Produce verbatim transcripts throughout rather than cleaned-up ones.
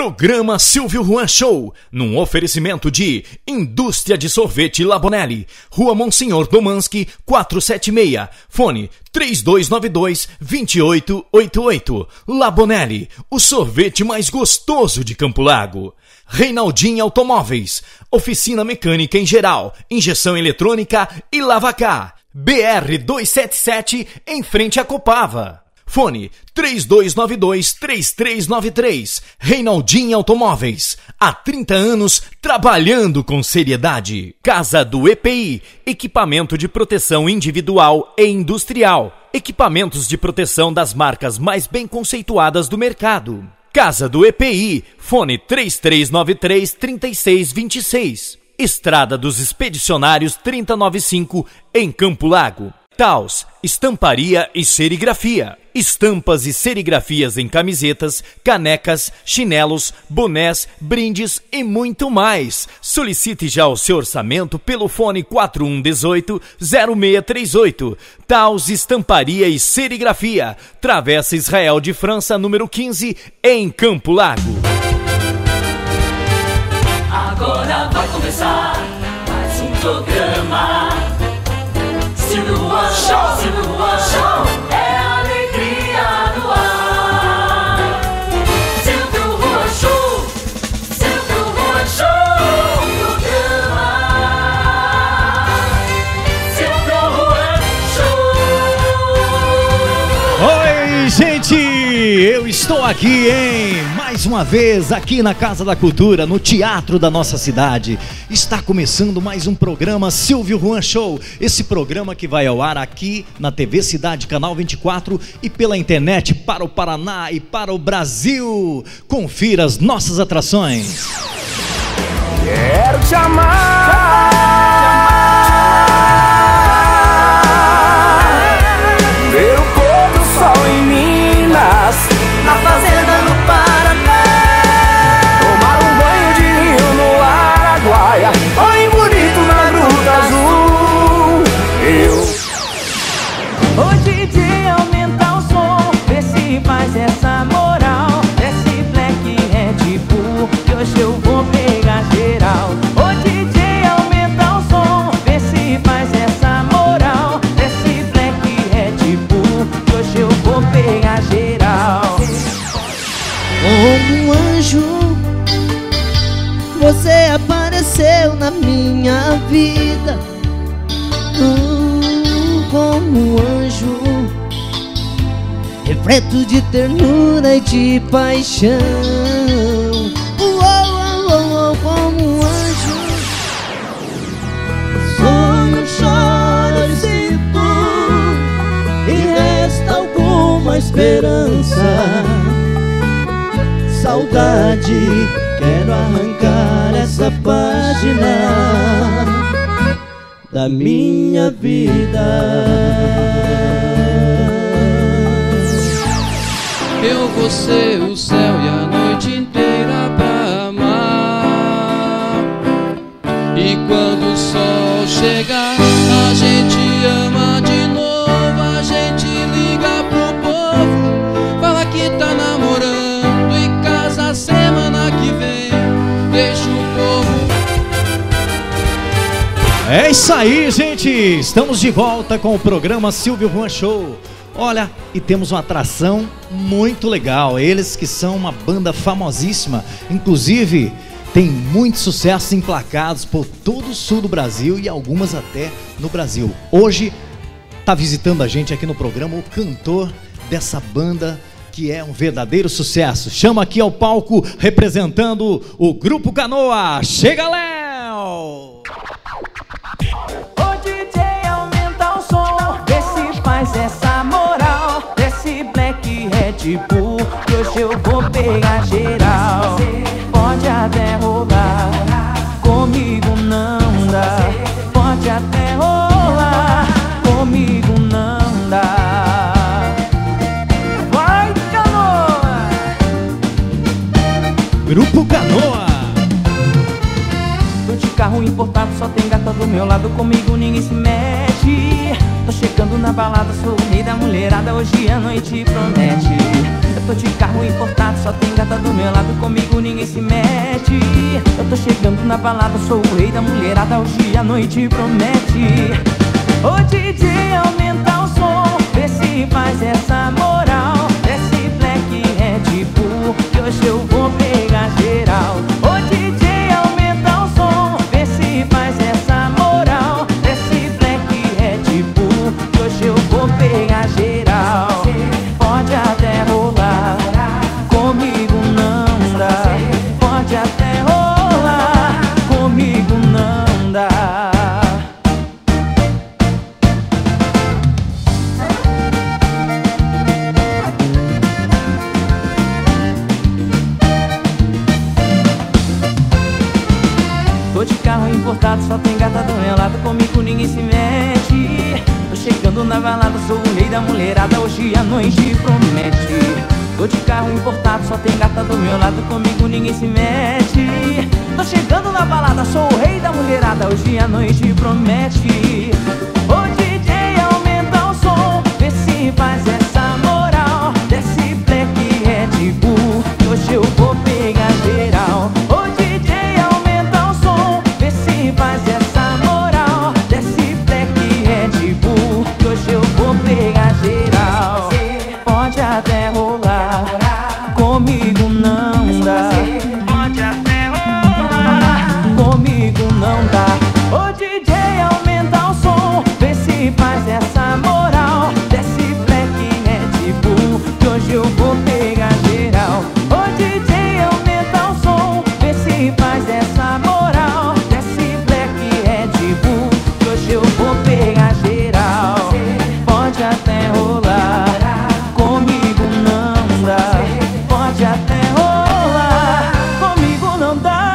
Programa Silvio Juan Show, num oferecimento de Indústria de Sorvete Labonelli, Rua Monsenhor Domanski, quatrocentos e setenta e seis, fone três dois nove dois, dois oito oito oito. Labonelli, o sorvete mais gostoso de Campo Largo. Reinaldinho Automóveis, oficina mecânica em geral, injeção eletrônica e lavacar. B R duzentos e setenta e sete, em frente a Copava. Fone três dois nove dois, três três nove três. Reinaldinho Automóveis. Há trinta anos trabalhando com seriedade. Casa do E P I. Equipamento de proteção individual e industrial. Equipamentos de proteção das marcas mais bem conceituadas do mercado. Casa do E P I. Fone três três nove três, três seis dois seis. Estrada dos Expedicionários trezentos e noventa e cinco, em Campo Largo. Taus, estamparia e serigrafia. Estampas e serigrafias em camisetas, canecas, chinelos, bonés, brindes e muito mais. Solicite já o seu orçamento pelo fone quatro um um oito, zero seis três oito. Taus, estamparia e serigrafia. Travessa Israel de França, número quinze, em Campo Largo. Agora vai começar mais um programa Silvio Juan Show, Silvio Juan Show, é alegria no ar. Silvio Juan Show, Silvio Juan Show, programa Silvio Juan Show. Oi, gente, eu estou aqui, hein? Mais uma vez aqui na Casa da Cultura, no teatro da nossa cidade. Está começando mais um programa Silvio Juan Show. Esse programa que vai ao ar aqui na T V Cidade, canal vinte e quatro, e pela internet para o Paraná e para o Brasil. Confira as nossas atrações. Quero te amar, ver o pôr do sol em Minas, na fazenda no Paraná, tomar um banho de rio no Araguaia, banho bonito na Gruta Azul. Eu Ô D J, aumenta o som, vê se faz essa moral. Desce Black Red Bull, que hoje eu vou pegar geral. Ô D J, aumenta o som, vê se faz essa moral. Desce Black Red Bull, que hoje eu vou pegar geral. Como um anjo, você apareceu na minha vida. Hum, como um anjo, repleto de ternura e de paixão. Uou, uou, uou, como um anjo, sonho, choro e sinto, e resta alguma esperança. Saudade, quero arrancar essa página da minha vida. Eu vou ser o céu e a noite inteira pra amar. E quando o sol chegar, a gente ama de novo. A gente liga pro povo, fala que tá namorando e casa semana que vem. Deixa o povo. É isso aí, gente. Estamos de volta com o programa Silvio Juan Show. Olha, e temos uma atração muito legal. Eles que são uma banda famosíssima, inclusive tem muitos sucessos emplacados por todo o sul do Brasil e algumas até no Brasil. Hoje está visitando a gente aqui no programa o cantor dessa banda, que é um verdadeiro sucesso. Chama aqui ao palco, representando o Grupo Canoa. Chega, Léo! Ô D J, aumenta o som, vê se faz essa moral. Desce Black Red Bull, que hoje eu vou pegar geral. Pode até rolar, comigo não dá. Pode até rolar, comigo não dá. Vai, Canoa! Grupo Canoa! Tô de carro importado, só tem gata do meu lado, comigo ninguém se mete. Tô chegando na balada, sou o rei da mulherada, hoje a noite promete. Tô de carro importado, só tem gata do meu lado, comigo ninguém se mete. Eu tô chegando na balada, sou o rei da mulherada, hoje a noite promete. Ô D J, aumenta o som, vê se faz essa moral. Desce Black Red Bull, que hoje eu vou pegar geral. Ô D J, aumenta o som, vê se faz essa moral. Desce Black Red Bull, que hoje eu vou pegar geral. Pode até rolar, comigo não dá. Pode até rolar, comigo não dá. Tô de carro importado, só tem gata do meu lado, comigo ninguém se mete. Tô chegando na balada, sou o rei da mulherada, hoje a noite promete. Tô de carro importado, só tem gata do meu lado, comigo ninguém se mete. Tô chegando na balada, sou o rei da mulherada, hoje a noite promete. Ô D J, aumenta o som, vê se faz essa moral. Desce Black Red Bull, que hoje eu vou pegar geral. Ô D J, aumenta o som, vê se faz essa moral. Desce Black Red Bull, que hoje eu vou pegar geral. Pode até rolar, comigo não dá. Pode até rolar, comigo não dá. Ô D J, aumenta o som, vê se faz essa moral. Desce Black Red Bull, que hoje eu vou pegar geral. Ô D J, aumenta o som, vê se faz essa moral. Desce Black Red Bull, que hoje eu vou pegar geral. Pode até rolar, comigo não dá. Pode até rolar, comigo não dá.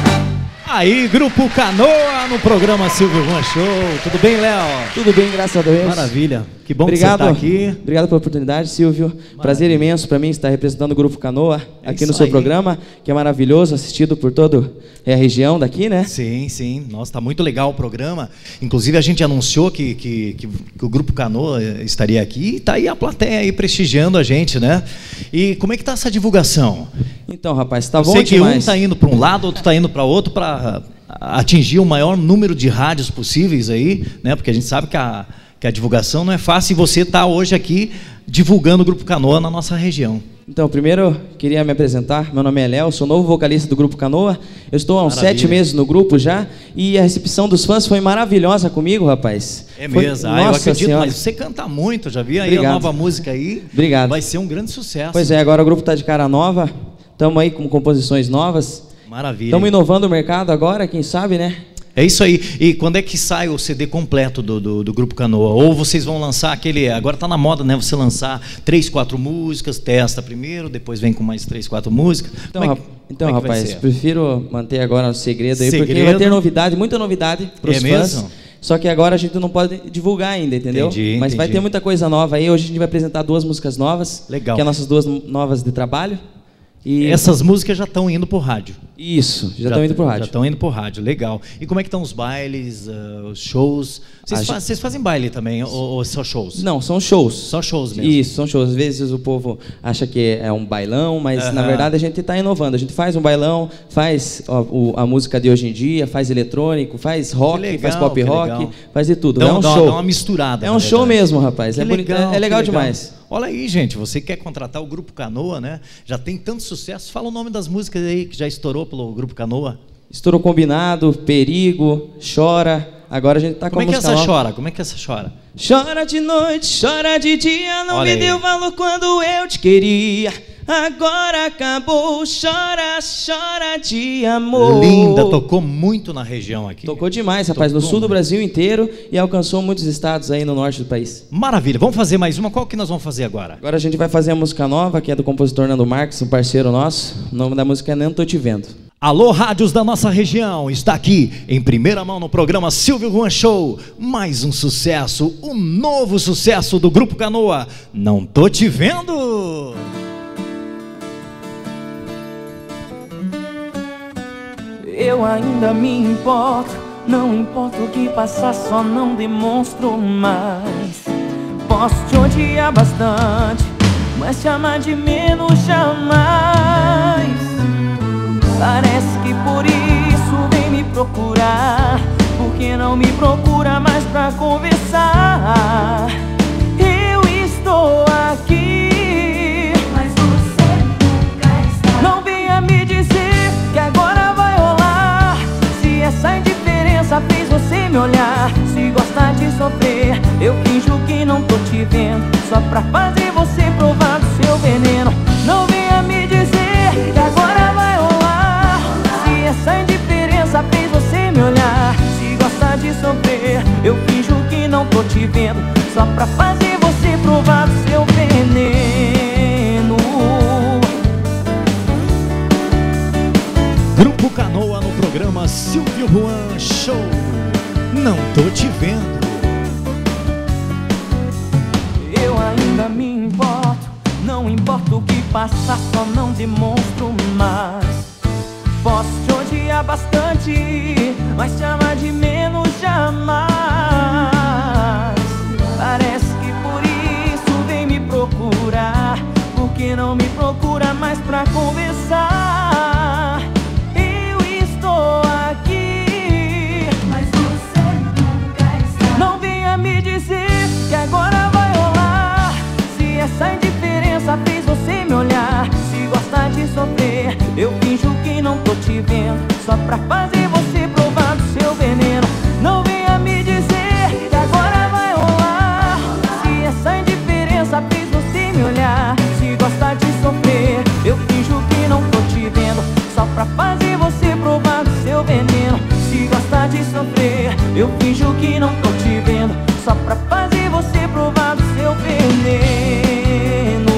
Aí, Grupo Canoa no programa Silvio Juan Show. Tudo bem, Léo? Tudo bem, graças a Deus. Maravilha. Que bom Obrigado, que você está aqui. Obrigado pela oportunidade, Silvio. Maravilha. Prazer imenso para mim estar representando o Grupo Canoa é aqui no seu aí. programa, que é maravilhoso, assistido por toda a região daqui, né? Sim, sim. Nossa, tá muito legal o programa. Inclusive, a gente anunciou que, que, que, que o Grupo Canoa estaria aqui e tá aí a plateia aí prestigiando a gente, né? E como é que tá essa divulgação? Então, rapaz, tá bom Sei que demais. um tá indo para um lado, outro tá indo para outro para atingir o maior número de rádios possíveis aí, né? Porque a gente sabe que a, que a divulgação não é fácil e você está hoje aqui divulgando o Grupo Canoa na nossa região. Então, primeiro, queria me apresentar. Meu nome é Léo, sou novo vocalista do Grupo Canoa. Eu estou há uns Maravilha. sete meses no grupo já e a recepção dos fãs foi maravilhosa comigo, rapaz. É Foi- mesmo, ah, eu Nossa acredito, Senhora. mas você canta muito, já vi aí Obrigado. a nova música aí. Obrigado. Vai ser um grande sucesso. Pois é, agora o grupo está de cara nova, estamos aí com composições novas. Maravilha. Estamos inovando o mercado agora, quem sabe, né? É isso aí. E quando é que sai o C D completo do, do, do Grupo Canoa? Ou vocês vão lançar aquele... Agora está na moda, né? Você lançar três, quatro músicas, testa primeiro, depois vem com mais três, quatro músicas. Então, Como é rap- que- então como é que vai rapaz, ser? prefiro manter agora o segredo aí, porque Segredo? vai ter novidade, muita novidade para os É fãs. mesmo? Só que agora a gente não pode divulgar ainda, entendeu? Entendi, Mas vai entendi. ter muita coisa nova aí. Hoje a gente vai apresentar duas músicas novas. Legal. Que é nossas duas novas de trabalho. E Essas músicas já estão indo pro rádio. Isso, já estão indo pro Já rádio. estão indo pro rádio, legal. E como é que estão os bailes, ah, os shows? Vocês, A fa- gente- vocês fazem baile também, ou, ou só shows? Não, são shows. Só shows mesmo? Isso, são shows. Às vezes o povo acha que é um bailão, mas Aham. na verdade a gente está inovando. A gente faz um bailão, faz ó, o- a música de hoje em dia, faz eletrônico, faz rock, legal, faz pop que rock, legal. faz de tudo. Dá, é um dá- show. dá uma misturada. É na um show verdade. mesmo, rapaz. Que É, bonito, legal, é, é legal que demais. Olha aí, gente, você quer contratar o Grupo Canoa, né? Já tem tanto sucesso. Fala o nome das músicas aí que já estourou pelo Grupo Canoa. Estourou Combinado, Perigo, Chora. Agora a gente tá com Como a é que música essa nova. chora? Como é que essa chora? Chora de noite, chora de dia, não Olha me aí. deu valor quando eu te queria. Agora acabou, chora, chora de amor. Linda, tocou muito na região aqui. Tocou demais, rapaz, no Tocou sul do muito. Brasil inteiro e alcançou muitos estados aí no norte do país. Maravilha, vamos fazer mais uma. Qual que nós vamos fazer agora? Agora a gente vai fazer a música nova, que é do compositor Nando Marques, um parceiro nosso. O nome da música é Nem Tô Te Vendo. Alô, rádios da nossa região, está aqui em primeira mão no programa Silvio Juan Show. Mais um sucesso, um novo sucesso do Grupo Canoa. Não tô te vendo. Eu ainda me importo, não importa o que passar, só não demonstro mais. Posso te odiar bastante, mas te amar de menos jamais. Parece que por isso vem me procurar. Por que não me procura mais pra conversar? Eu estou aqui, Mas você nunca está. não venha me dizer que agora vai rolar. Se essa indiferença fez você me olhar, se gosta de sofrer, eu finjo que não tô te vendo, só pra fazer você provar do seu veneno. Não venha me dizer que agora vai rolar. Se essa indiferença fez você me olhar, se gosta de sofrer, eu finjo que não tô te vendo, só pra fazer você provar do seu veneno. Grupo Canoa no programa Silvio Juan Show. Não tô te vendo. Eu ainda me importo, não importa o que passar, só não demonstro mais. Posso te odiar bastante, mas te amar de menos jamais. Parece que por isso vem me procurar. Por que não me procura mais pra conversar? Eu estou aqui, Mas você nunca está. não venha me dizer que agora vai rolar. Se essa indiferença fez você me olhar, se gosta de sofrer, eu finjo que não tô te vendo, só pra fazer você provar do seu veneno. Não venha me dizer que agora vai rolar. Se essa indiferença fez você me olhar, se gosta de sofrer, eu finjo que não tô te vendo, só pra fazer você provar do seu veneno. Se gosta de sofrer, eu finjo que não tô te vendo, só pra fazer você provar do seu veneno.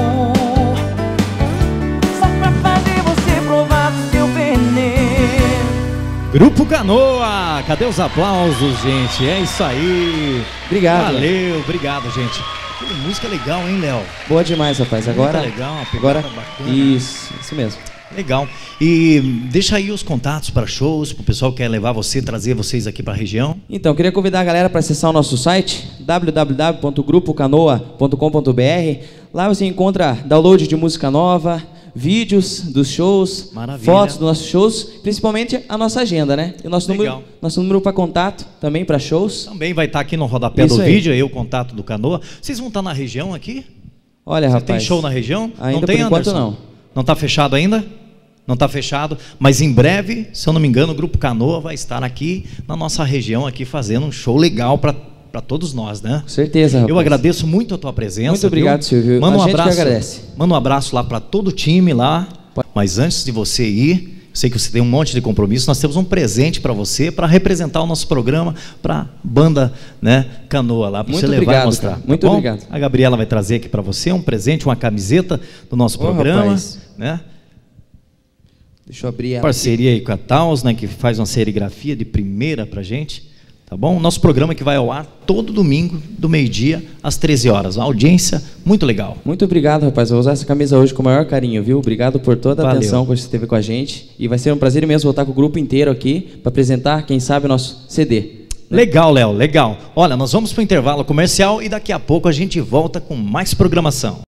Só pra fazer você provar do seu veneno. Grupo Canoa, cadê os aplausos, gente? É isso aí. Obrigado. Valeu, obrigado, gente. Que música legal, hein, Léo? Boa demais, rapaz. Agora, Muito legal, uma pegada agora, bacana. isso, isso mesmo. Legal. E deixa aí os contatos para shows, pro pessoal que quer levar você, trazer vocês aqui para a região. Então, queria convidar a galera para acessar o nosso site w w w ponto grupo canoa ponto com ponto b r. Lá você encontra download de música nova, vídeos dos shows, Maravilha. fotos dos nossos shows, principalmente a nossa agenda, né? E o nosso Legal. número, nosso número para contato também para shows. Também vai estar aqui no rodapé Isso do aí. vídeo, aí o contato do Canoa. Vocês vão estar na região aqui? Olha, Você rapaz. tem show na região? Ainda não tem, por enquanto Anderson? não. Não está fechado ainda? Não está fechado, mas em breve, se eu não me engano, o Grupo Canoa vai estar aqui na nossa região, aqui fazendo um show legal para todos nós, né? Com certeza, rapaz. Eu agradeço muito a tua presença. Muito obrigado, viu? Silvio. Manda A um gente que abraço, agradece. Manda um abraço lá para todo o time lá. Mas antes de você ir, sei que você tem um monte de compromisso, nós temos um presente para você, para representar o nosso programa para banda, né, Canoa lá, para Muito você levar obrigado, e mostrar. cara. tá Muito bom? obrigado. A Gabriela vai trazer aqui para você um presente, uma camiseta do nosso Ô, programa, rapaz. né? Deixa eu abrir ela. Parceria aí com a Taos, né, que faz uma serigrafia de primeira pra gente, tá bom? Nosso programa que vai ao ar todo domingo, do meio-dia às treze horas. Uma audiência muito legal. Muito obrigado, rapaz. Eu vou usar essa camisa hoje com o maior carinho, viu? Obrigado por toda a Valeu. atenção que você teve com a gente. E vai ser um prazer imenso voltar com o grupo inteiro aqui para apresentar, quem sabe, o nosso C D. Legal, Léo, legal. Olha, nós vamos pro intervalo comercial e daqui a pouco a gente volta com mais programação.